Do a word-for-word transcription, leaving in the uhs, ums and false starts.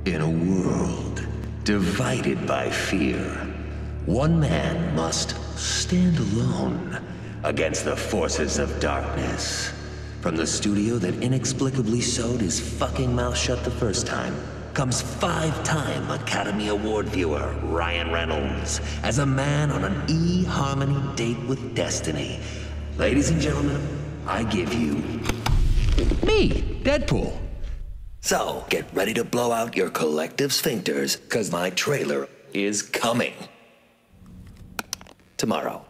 In a world divided by fear, one man must stand alone against the forces of darkness. From the studio that inexplicably sewed his fucking mouth shut the first time, comes five-time Academy Award viewer Ryan Reynolds as a man on an e-harmony date with destiny. Ladies and gentlemen, I give you... me, Deadpool. So, get ready to blow out your collective sphincters, cause my trailer is coming. Tomorrow.